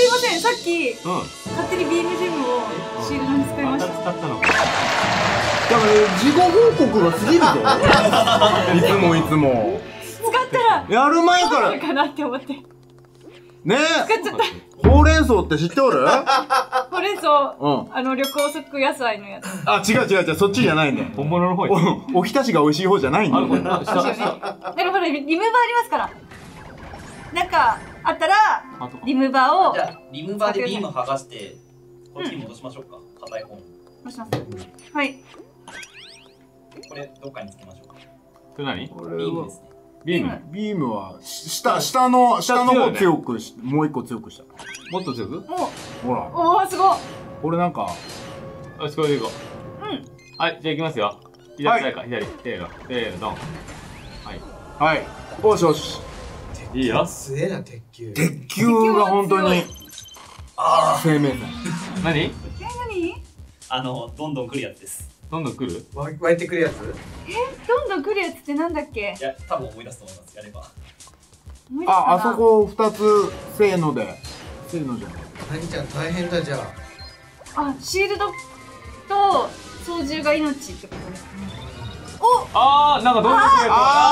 いません、さっき勝手にビームジェムをシールドに使いました。 使ったのか。 だから事後報告が過ぎるぞ。いつもいつも。 使ったらやる前からどうなるかなって思って。 ね使っちゃった。 え、ほうれん草って知っておる？ ほうれん草、 うん。 緑黄色野菜のやつ。 あ、違う違う違う、そっちじゃないんだよ。 本物の方や。 おひたしが美味しい方じゃないんだよ。 ですよね。でもほら、リムバーありますから。なんかあったらリムバーを。 じゃあリムバーでビーム剥がしてこっちに戻しましょうか。硬い方に戻します。はい。 これどっかにつけましょうか。 それ何？ ビームですね。 ビーム。 ビームは下の方強くし、もう一個強くした。 もっと強く？ ほら。 おお、すごい。 これなんか。 よし、これでいこう。 うん。 はい、じゃあ行きますよ。左か、左。せーの、ドン。はい。 はい。よしよし。 いいよ。 すげえな、鉄球。 鉄球が本当に生命体。 何？ 何？ どんどん来るやつです。 どんどん来る？ 湧いてくるやつ？ どんどん来るやつってなんだっけ？ いや、多分思い出すと思います。やれば。 あそこ2つせーので。せーのじゃない。 何ちゃん大変だじゃあ。 あ、シールドと操縦が命ってことですね。 あー、なんかどんどん来るや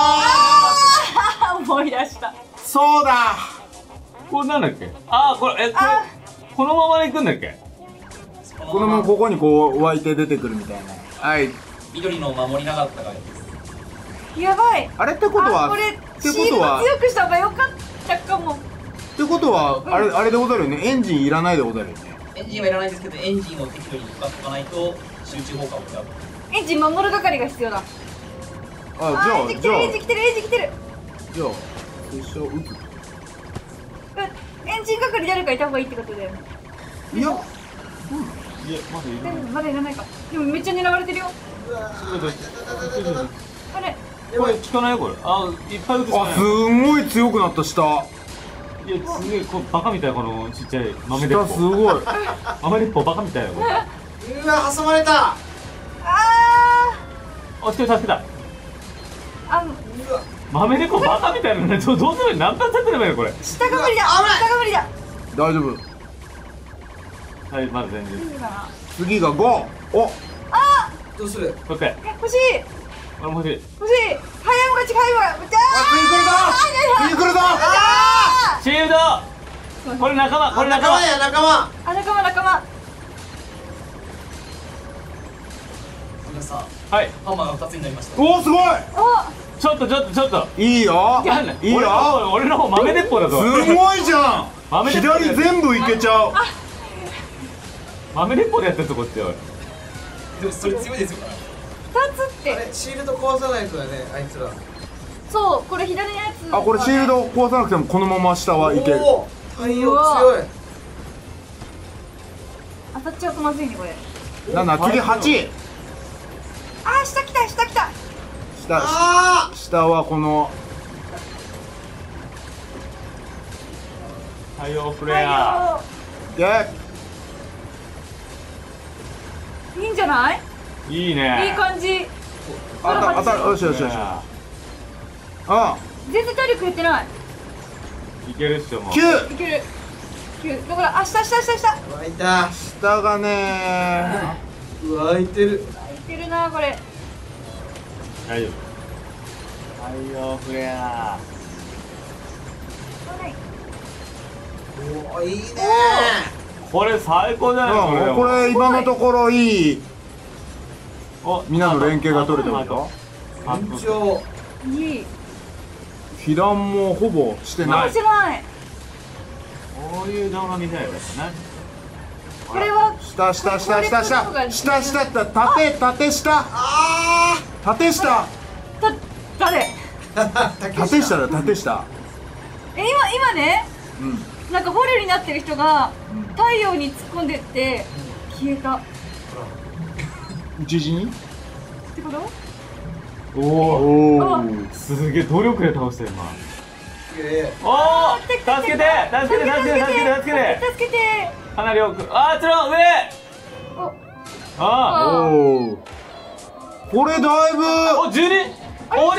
思い出した。 そうだ。 これなんだっけ？あー、これこのままで行くんだっけ？ このままここにこう湧いて出てくるみたいな。はい。 緑の守りなかったがです。 やばい。 あれってことは、 これシールド強くした方が良かったかも。 ってことは、あれでござるよね。エンジンいらないでござるよね。 エンジンはいらないんですけど、エンジンを適度に使っておかないと集中砲火を食らう。 エンジン守る係が必要だ。 あ、じゃあエンジン来てる。 じゃあ拙者撃つ。 エンジン係誰かいた方がいいってことだよね。 いや、 いや、 まだいらないか。でもめっちゃ狙われてるよ。あれ、 これ効かないよ、これ。あ、いっぱい撃つしかない。 すごい強くなった下。 いや、すげえ、バカみたい、このちっちゃい豆鉄砲。 下すごい。 豆鉄砲バカみたいよ、これ。 うわ、挟まれた。 あ、助けた。 あ、 豆鉄砲バカみたいなのね。どうする？何発やってればいいの、これ。 下が無理だ。 大丈夫。 はい、まだ全然。 次が5。お。 どうする？ オッケー。 欲しい。 俺も欲しい。 早いも勝ち。 次来るぞ。 シールド。これ仲間。 仲間。 さはい。 ハンマーが2つになりました。 おお、すごい。 ちょっと。 いいよ。いいよ。 俺の方豆鉄砲だぞ。 すごいじゃん。左全部いけちゃう。 豆鉄砲でやってるぞ、こっちは。 でもそれ強いですよ。 2つって。 シールド壊さないとだね、あいつら。 そう、これ左のやつ。 これシールド壊さなくてもこのまま下はいける。 太陽強い。 当たっちゃうとまずいね、これ。 7、次8。 下来た。 下はこの太陽フレア。 いいんじゃない？ いいね。 いい感じ。 当たる。よし。全然体力減ってない。 いけるっしょ、もう。 9。 いける。9。だから、下。 湧いた。 下がね湧いてる。 いけるな、これ。 大丈夫。太陽フレア。 おお、いいね。 これ最高じゃないの？ これ今のところいい。みんなの連携が取れてるよ。 順調。 いい。 被弾もほぼしてない。 してない。 こういう動画見たいよね。 これは下縦下。 誰？ 縦下。 今ね、なんか捕虜になってる人が太陽に突っ込んでって消えた。 一時に？ ってこと？ おお。 すげえ努力で倒したよ今。おお、助けて。かなり多く。上。 これだいぶ。 お、12。終わり。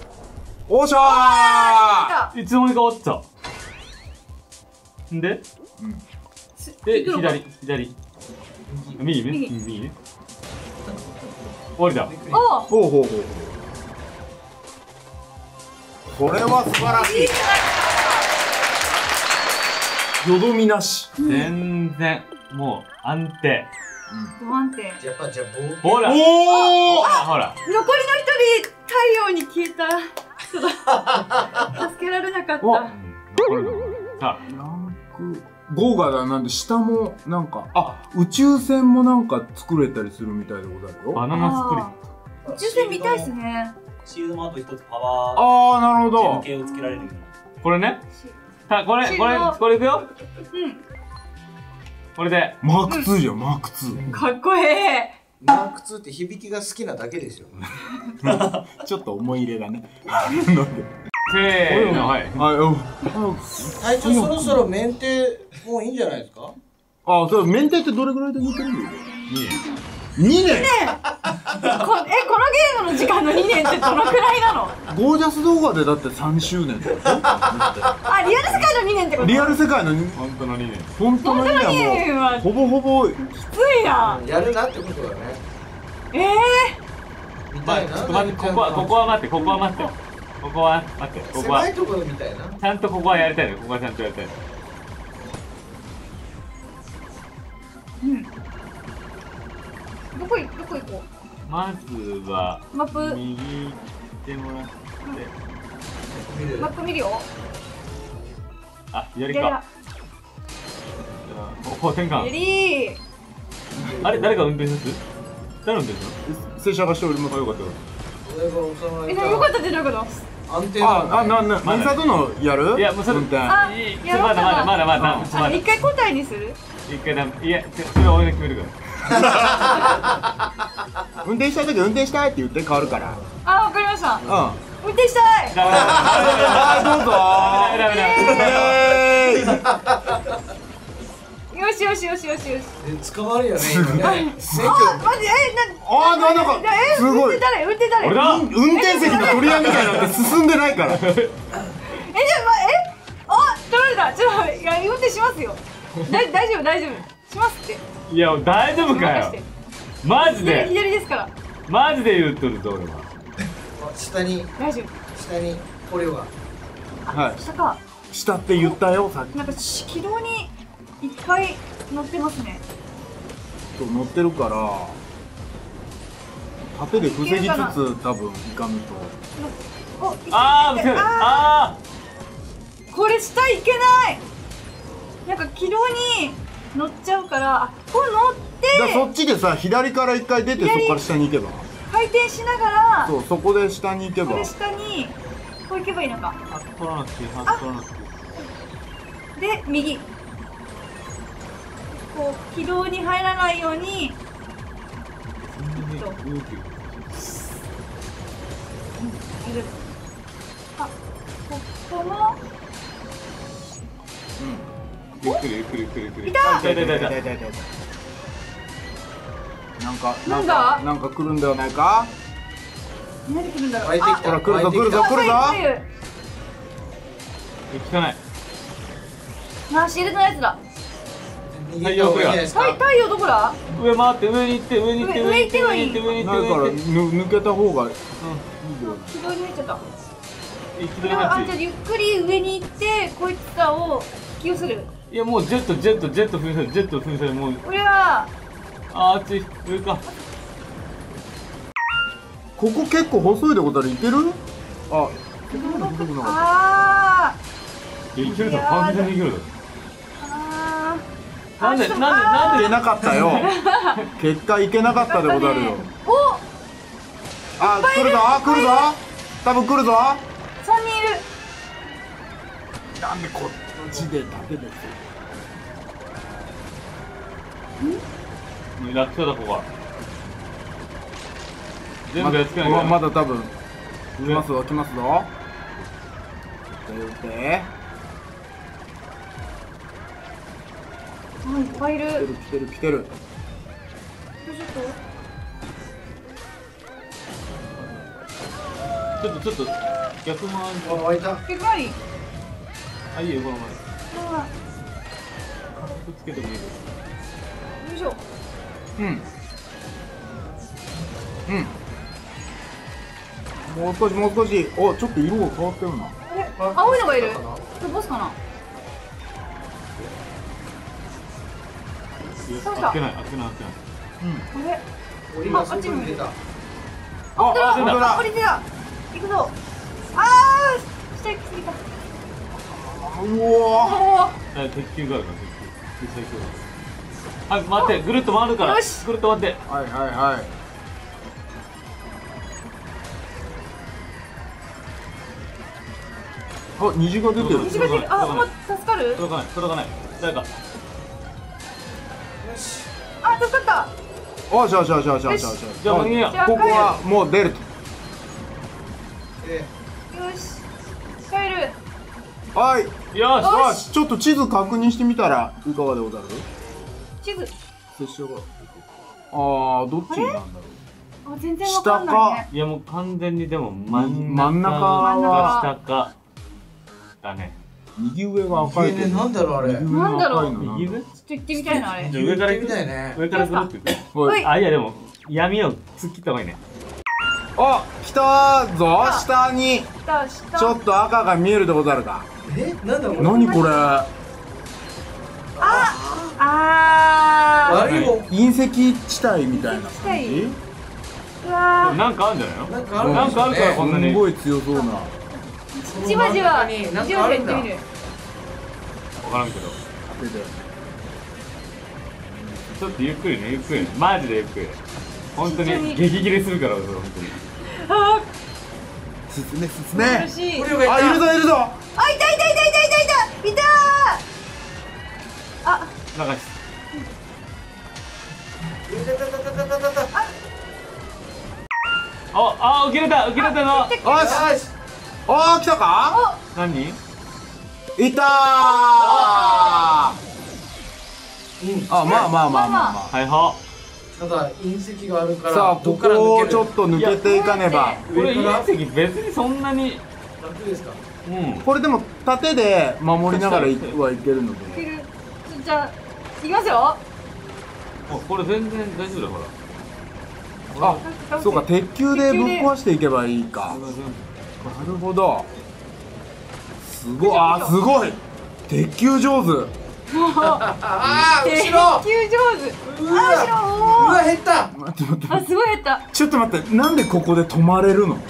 おっしゃいつの間にか終わった。んでで、 行くのか左。右ね。 右右ね。終わりだ。 あほうほうほう。これは素晴らしい。 いいじよどみなし。 全然、もう安定。 不安定。 やっぱじゃあほら。 おお。 ほら。 残りの一人、太陽に消えた。ちょっと、助けられなかった。 お残るの。さランク5がなんで下もなんか宇宙船もなんか作れたりするみたいでござるあ、 よ。 バナナスプリット。 宇宙船見たいっすね。 シールドもあと一つパワーああ、なるほどジェム。系をつけられるように。 これね。これいくよ。 うん。 これで。 マーク2じゃん、マーク2。 かっこいい。 マーク2って響きが好きなだけですよ。 ちょっと思い入れがね。 せーの、はい。 隊長そろそろメンテもういいんじゃないですか？ あ、そう、メンテってどれぐらいで抜けるの？ 2年。 このゲームの時間の2年ってどのくらいなの？ ゴージャス動画でだって3周年とか。 あ、リアル世界の2年ってこと？ リアル世界の本当の2年。 本当の2年はもうほぼほぼきついな。 やるなってことだね。見たいな。 ちょっと待って、ここは待って。ここは狭いところみたいな。 ちゃんとここはやりたいの。ここはちゃんとやりたいの。 どこ行こまずはう？マップ、 右行ってもらって、 マップ見るよ。 あ、左か。転換。 左。 あれ、誰が運転する？誰運転する？ 拙者がしております。 よかった。 でもよかったじゃなくの。 安定だ。 ミサトのやる？ いや、もうそれ運転。 あ、やろうかな。 まだ。 一回答えにする？ 一回だめ。いや、それは俺が決めるから。 運転したい時運転したいって言って変わるから。 あ、わかりました。 うん。 運転したい。 はい、どうぞ。 よし。 捕まるよね。今ね。免あ、 許。 マジなんかすごい。 運転誰？ 俺だ。 運転席の取り合いみたいになって進んでないから。 あ、取られた。ちょっといや運転しますよ。大丈夫。しますって。 いや、大丈夫かよ。マジで。 左ですから。 マジで言っとるぞ、俺は。 下に大丈夫。 これは。 はい。 下か。 下って言ったよ、さっき。 なんか軌道にいっぱい乗ってますね。 そう乗ってるから縦で防ぎつつ多分いかぬと。 お、 あー、ぶつかる。あこれ下行けない。なんか軌道に乗っちゃうから、あ、これ乗ってそっちでさ左から一回出てそこから下に行けば。 回転しながら、 そうそこで下に行けば。 これ下にこう行けばいいのか。 あ、取らなくていい、取らなくていい。 で右。こう軌道に入らないように。あ、ここも。 ゆっくり。 いた。 痛い。 なんか来るんではないか。 何で来るんだろう。 湧いてきた。 ほら来るぞ来るぞ来るぞ。 聞かない。 あ、シールドのやつだ。 逃げた方がいいんじゃないですか。 太陽どこだ？ 上回って、上に行って。 上行ってのいい。 ないから抜けた方がいいよ。 軌道に入っちゃった。 一じゃあゆっくり上に行ってこいつらを引き寄せる。 いや、もうジェット噴射もう。 俺はあっち上か。 ここ結構細いでことある。いける？あ、 あいや、いけるぞ、完全にいけるぞ。 あなんでいけなかったよ。結果いけなかったでござるよ。 お、 あ、来るぞ来るぞ。多分来るぞ。 3人いる。 なんでこっちでだけです。 楽勝だ、ここは。全部やっつけないから。 まだ多分来ますぞ。撃て。 あ、いっぱいいる。 来てる。 ちょっと逆回り。 湧いた。 結構あり。 あ、いいよ、この前。 けてもいいです。 よいしょ。 うんうんもう少しもう少し。お、ちょっと色が変わってるな。 あれ、青いのがいる。これボスかな。そうした開けない開けない開けない。 あれ、 俺が外に出た。 あ、本当だ。 降りてた。行くぞ。あー、下行き過ぎた。 うわおー、 鉄球があるから鉄球。最強。はい待ってぐるっと回るから。 よしぐるっと回って。 はいはいはい。あ、虹が出てる。 虹が出る。あ、もう助かる。 届かない届かない。誰か。 あ、助かった。 あ、じゃあじゃあもういいや。 ここはもう出ると。 えよし、帰る。 はい。 よし。 よし、ちょっと地図確認してみたらいかがでござる？ 地図。 拙者が。ああ、どっちなんだろう。 あ、全然わかんないね。 いやもう完全にでも真ん中か下かだね。 右上が赤いけど。 なんだろうあれ。 右上が赤いの右上？ ちょっと行ってみたいな、あれ。 じゃあ上から行く。 みたいね。 上からぐるって行く。 はい。 あいやでも闇を突っ切った方がいいね。 あ、来たぞ、下に。 下。 ちょっと赤が見えるでござるか。 え、なんだろう。 何これ。 ああれも隕石地帯みたいな感隕石地じ。 ー。うわなんかあるんじゃないの？ なんかあるなんかあるからこんなに。 すごい強そうな。 ー。じわじわ。じなんわじわかあるんだ。 行ってみる。 わからんけど。ちょっとゆっくりねゆっくりね。マジでゆっくり。本当に激切れするから俺本当に。 あ進め進ー、 め。 苦しい。 これがあ、いるぞいるぞ。 あ、いたいた。あ、 なんかあ受けれたの。 よし。あー、来たか。 何？ いたー。あ、まあはいは。 ただ隕石があるから。 さあ、ここをちょっと抜けていかねば。 これ隕石別にそんなに。 楽ですか。 うん。 これでも盾で守りながらはいけるのいけで。 る。じゃあ、行きますよ。 あこれ全然大丈夫だから。 あ、そうか、鉄球でぶっ壊していけばいいか。なるほど。すごい、あ、すごい。鉄球上手。 ああ、 鉄球後ろ。 上手。 うわあ、後ろ。 うわ、減った。 待って待って。 あ、すごい減った。 ちょっと待って、なんでここで止まれるの？ね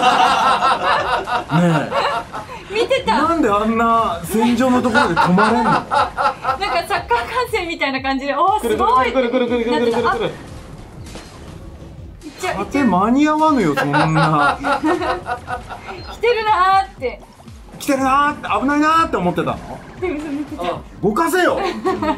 見てえ、 た。 なんであんな戦場のところで止まれんの？ なんかサッカー観戦みたいな感じで、おー、すごい。 くるくるくるくるくるくるくるくる。 いっちゃう、いっち盾ゃう。 間に合わぬよ、そんな。 来てるなーって。 来てるなーって、危ないなーって思ってたの？ でも見てた。 あ、 動かせよ。 よ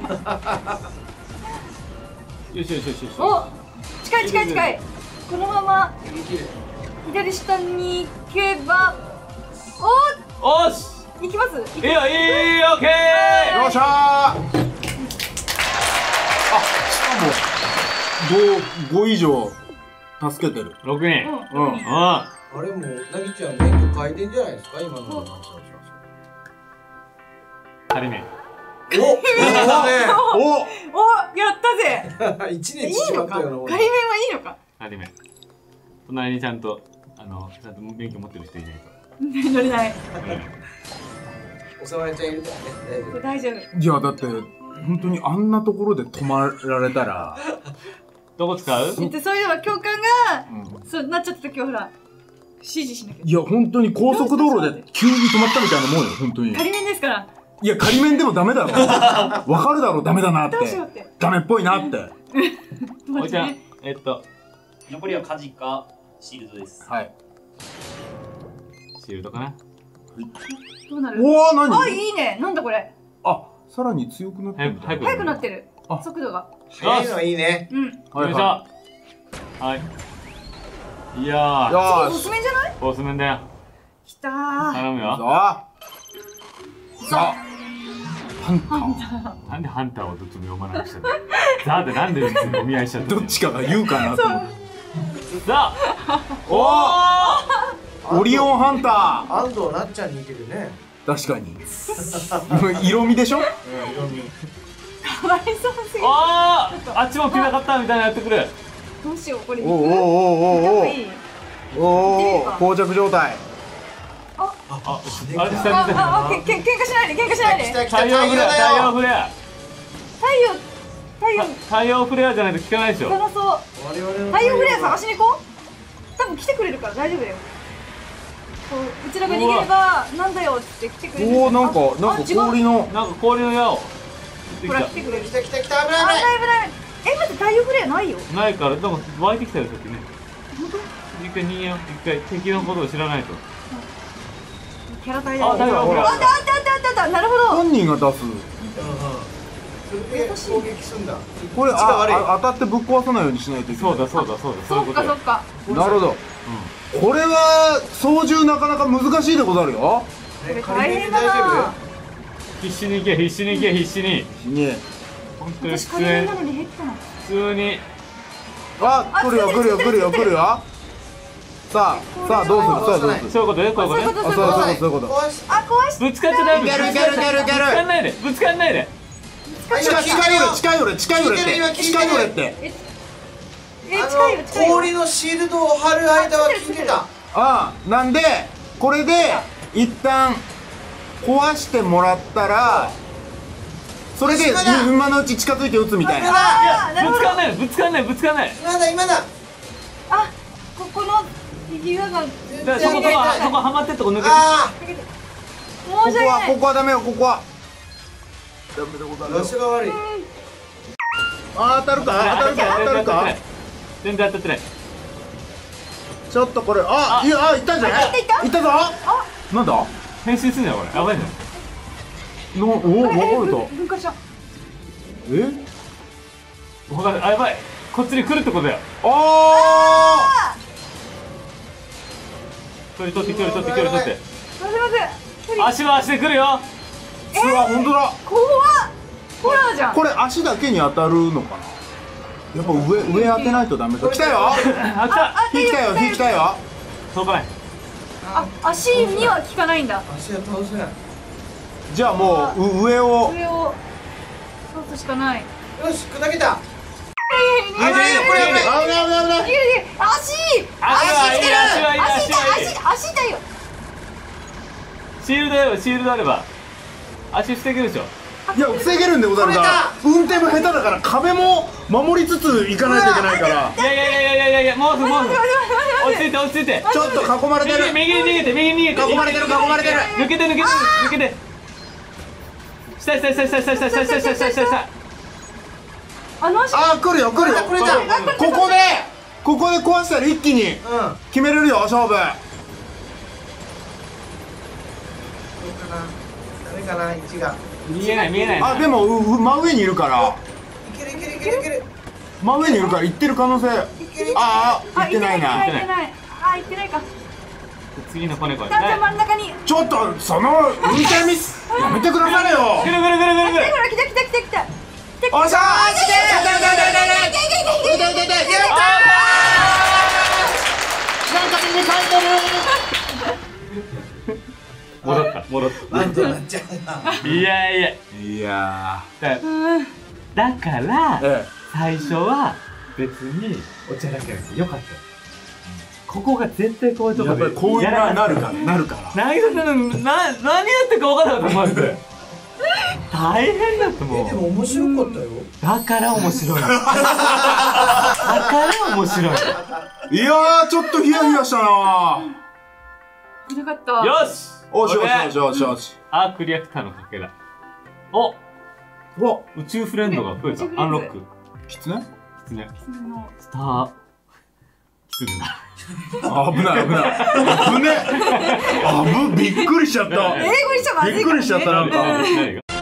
しよしよしよし。 お、近い。このままできる。 左下に行けば、 おーし。 行きます。 いいよいいオッケー。 よっしゃー。あ、しかも5以上助けてる。 6人。 うん。 ああれもなぎちゃん免許変えてんじゃないですか、今ので。 あ。仮面。 お、いいだね。 お、やったぜ。 一年いいのか。 縮まったよな。 仮面はいいのか。 仮面。隣にちゃんとちゃんと免許持ってる人いないと。 乗れない。 おさまりちゃんいるからね、大丈夫。 大丈夫。 いや、だって本当にあんなところで止まられたら。 どこ使う？ そういうのは教官が、 うんそうなっちゃった時はほら指示しなきゃ。 いや、本当に高速道路で急に止まったみたいなもんよ、本当に。 仮面ですから。 いや、仮面でもダメだろ。わかるだろ、ダメだなってどうしようって。 ダメっぽいなって。 おいちゃん、 残りは火事かシールドです。 はい。 シールドかな。 どうなる？ おお、何？ あ、いいね。なんだこれ。 あ、さらに強くなってる。 早く速くなってる。 あ速度が。 早いのはいいね。 うん。 よいしょ。はい。いやよおーし。 すすめじゃない？ ボス面だよ。 きたー。 頼むよ。 さあ、ハンター。 なんでハンターをどっちも読まなくちゃったの？ザーってなんでお見合いしちゃったの？ どっちかが言うかなと思って。 さあ。 オリオンハンタ安藤なっちゃんに似てるね。 ー。確かに。色味でしょ？ うん、色味。 かわいそうすぎる。 あっちもピザ買ったみたいなやってくる。 どうしよう、これ。 おおおおおおいい。 おお膠着状態。 あれ下に喧嘩しないで、喧嘩しないで。 来た来た太陽フレア、太陽フレア、太陽フレアじゃないと効かないでしょ。 楽しそう。 我々の太陽フレア探しに行こう。多分来てくれるから大丈夫だよ。こううちらが逃げればなんだよって来てくれる。 おおなんか違う氷のなんか氷の矢をほら来てくれる。 来た来た来た危ない危ない危ない危ない。待って、太陽フレアないよ。 ないから、でも湧いてきたよさっきね。 本当？ 一回逃げよう。一回敵のことを知らないと。 キャラ体だ。 あ、太陽フレア。 あった。なるほど。 本人が出す。 それで攻撃すんだこれ口が悪い当たってぶっ壊さないようにしないといけない。 そうだ。そういうそことよっかそっ。か。 なるほど。これは操縦なかなか難しいでござるよ。 これ大変だな。 必死に行け、必死に行け、必死に。 ね本当に私普通にカレーなのに平気かな。 普通に。 あ、来るよ。さあどうする。 そういうことね、こういうことね。 あ、そういうこと。 壊しあ、壊しぶつかっちゃダメ。 いけるぶつかんないで、ぶつかんないで。 近寄れって。 近いよ。 氷のシールドを貼る間は聞いてたああ、なんでこれで一旦壊してもらったら、それで今のうち近づいて撃つみたいな。 あー、なるほど。 ぶつかんない、ぶつかんない、ぶつかんない。 今だあ、ここの岩がだからそこはまってるとこ抜けて。 あ申し訳ない。 ここはダメよ、ここはダメでござるよ。 あ場所が悪い当たるか全然当たってない。 ちょっとこれ、いったんじゃない？いったぞ。なんだ？ 変身すんじゃんこれ。やばいじゃん。 分かると。 分解した。 わかる。あ、やばい。こっちに来るってことだよ。距離取って。 すいません。 足は足で来るよ。 本当だ。 怖っ。ホラーじゃん。 これ足だけに当たるのかな。やっぱ上当てないとダメだ。来たよ。 あ、来た。 火来たよ。 届かない。 足には効かないんだ。 足は倒せないじゃあもう上を倒すしかない。 よし砕けた危ない。 足だよ。 シールドあれば足防げるでしょ。 いや、防げるんでござるが、運転も下手だから壁も守りつつ行かないといけないから。 いや、もう落ち着いて。 ちょっと囲まれてる。 右に逃げて。 囲まれてる。 抜けて。下。 来るよ。ここで壊したら一気に決めれるよ、勝負。 どうかなダメかな位置が見えない。 あ、でも真上にいるから。 いける真上にいるから行ってる可能性。行ってないな。 行ってないか。 次の子猫。 じゃあ真ん中に。 ちょっとその運転ミスやめてくださいよ。 ぐる。 来た。 おっしゃ戻った。 なんとなっちゃうないやだからえ最初は別にお茶だけでよかったよ。ここが絶対こういうとこでやっぱりこういうなるから何やってるか分からなかったマジで。大変だったもでも面白かったよだから面白い。いいやちょっとヒヤヒヤしたな。 ひどかった。 よし。 おし。 アークリアクターのかけら。宇宙フレンドが増えた。アンロック。 キツネスター。キツネだ。 危ない。びっくりしちゃった。 英語にしちゃまずいからね。 びっくりしちゃったなんか。 何が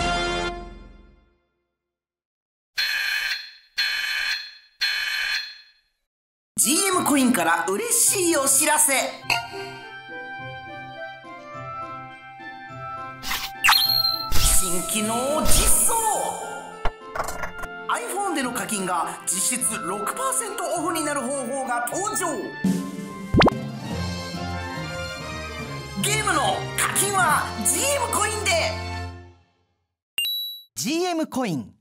GM コインから嬉しいお知らせ。新機能実装。 iPhone での課金が実質 6% オフになる方法が登場。ゲームの課金は GM コインで。 GM コイン